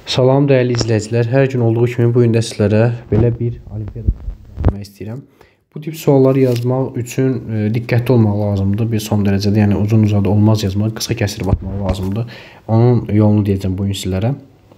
Salam dəyərli izləyicilər. Hər gün olduğu kimi bu gün də sizlərə belə bir olimpiada vermək istəyirəm. Bu tip sualları yazmaq üçün diqqətli olmaq lazımdır. Bir son dərəcədə, yəni uzun-uzadı olmaz yazmaq, qısa kəsirib atmaq lazımdır. Onun yolunu deyəcəm bu gün sizlərə.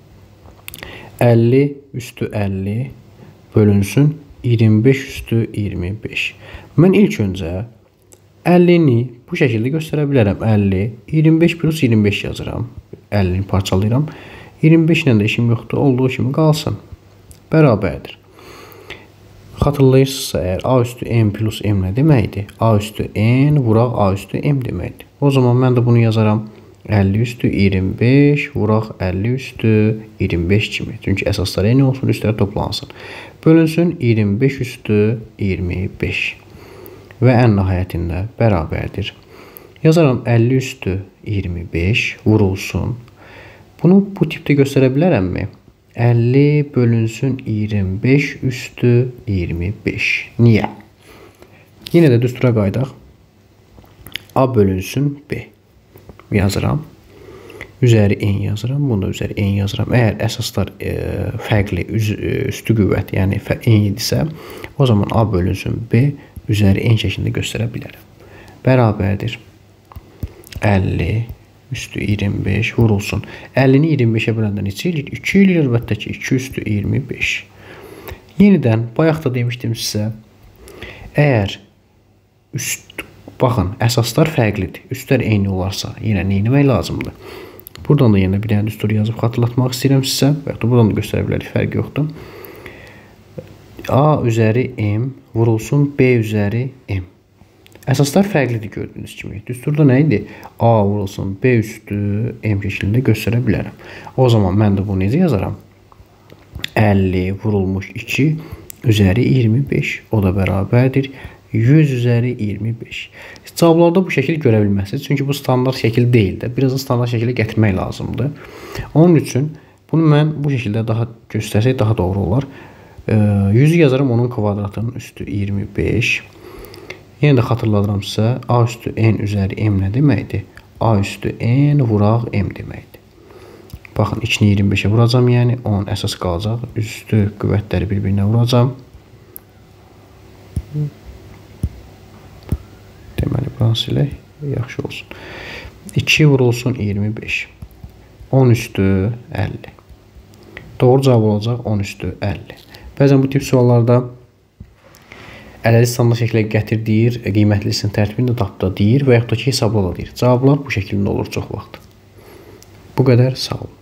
50 üstü 50 bölünsün 25 üstü 25. Mən ilk öncə 50-ni bu şəkildə göstərə bilərəm. 50, 25 plus 25 yazıram. 50-ni parçalayıram. 25 ilə də işim yoxdur, olduğu kimi qalsın. Bərabərdir. Xatırlayırsınızsa əgər A üstü M plus M nə deməkdir? A üstü N vuraq A üstü M deməkdir. O zaman mən də bunu yazaram. 50 üstü 25 vuraq 50 üstü 25 kimi. Çünki əsaslar eyni olsun, üstləri toplansın. Bölünsün 25 üstü 25. Və ən nəhayətində bərabərdir. Yazaram 50 üstü 25 vurulsun. Bunu bu tipdə göstərə bilərəmmi? 50 bölünsün 25 üstü 25. Niyə? Yenə də düstura qaydaq. A bölünsün B. Yazıram. Üzəri N yazıram. Bunu da üzəri N yazıram. Əgər əsaslar fərqli, üstü qüvvət, yəni N idisə, o zaman A bölünsün B üzəri N şəklində göstərə bilərəm. Bərabərdir. 50 üstü 25 vurulsun. 50-ni 25-ə böləndə neçə eləyir? 2 eləyir əlbəttə ki. 2 üstü 25. Yenidən, bayaq da demişdim sizə, əgər baxın, əsaslar fərqlidir. Üstlər eyni olarsa, yenə nə etmək lazımdır? Buradan da yenə bir dənə düstur yazıb xatırlatmaq istəyirəm sizə. Və yaxud da buradan da göstərə bilərik, fərq yoxdur. A üzəri M vurulsun B üzəri M. Əsaslar fərqlidir gördüyünüz kimi. Düsturda nə idi? A vurulsun B üstü M şəklində göstərə bilərəm. O zaman mən də bunu necə yazaram? 50 vurulmuş 2 üzəri 25. O da bərabərdir. 100 üzəri 25. Cavablarda bu şəkil görə bilməzsiniz. Çünki bu standart şəkil deyil də. Biraz da standart şəkilə gətirmək lazımdır. Onun üçün bunu mən bu şəkildə daha göstərsək daha doğru olar. 100'ü yazaram onun kvadratının üstü 25. Yenə də xatırladıram sizə, A üstü N üzəri M nə deməkdir? A üstü N vuraq M deməkdir. Baxın, içini 25'ə vuracam, yəni 10 əsas qalacaq. Üstü qüvvətləri bir-birinə vuracam. Deməli, buranı silək, yaxşı olsun. 2 vurulsun 25. 10 üstü 50. Doğru cavab olacaq 10 üstü 50. Bəzən bu tip suallarda ələli standart şəklə gətir deyir, qiymətlisin tərtibini də tapda deyir və yaxud da ki, hesabla da deyir. Cavablar bu şəkildə olur çox vaxt. Bu qədər, sağ olun.